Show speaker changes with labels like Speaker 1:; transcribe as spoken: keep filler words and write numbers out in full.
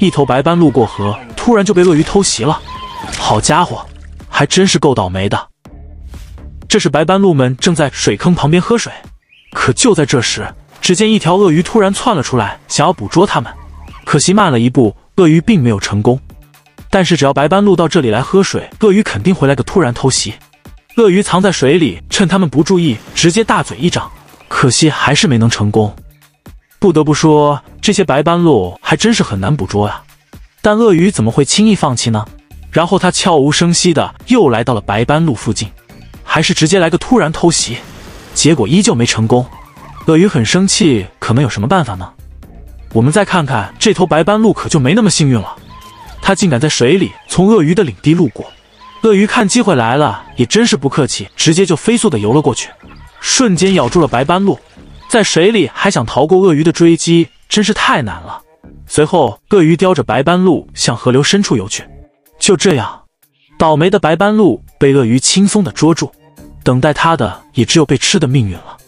Speaker 1: 一头白斑鹿过河，突然就被鳄鱼偷袭了。好家伙，还真是够倒霉的。这时白斑鹿们正在水坑旁边喝水，可就在这时，只见一条鳄鱼突然窜了出来，想要捕捉它们。可惜慢了一步，鳄鱼并没有成功。但是只要白斑鹿到这里来喝水，鳄鱼肯定会来个突然偷袭。鳄鱼藏在水里，趁他们不注意，直接大嘴一张，可惜还是没能成功。不得不说，这些白斑鹿还真是很难捕捉呀。但鳄鱼怎么会轻易放弃呢？然后他悄无声息的又来到了白斑鹿附近，还是直接来个突然偷袭，结果依旧没成功。鳄鱼很生气，可能有什么办法呢？我们再看看这头白斑鹿，可就没那么幸运了。它竟敢在水里从鳄鱼的领地路过。鳄鱼看机会来了，也真是不客气，直接就飞速的游了过去，瞬间咬住了白斑鹿。在水里还想逃过鳄鱼的追击，真是太难了。随后，鳄鱼叼着白斑鹿向河流深处游去。就这样，倒霉的白斑鹿被鳄鱼轻松的捉住，等待它的也只有被吃的命运了。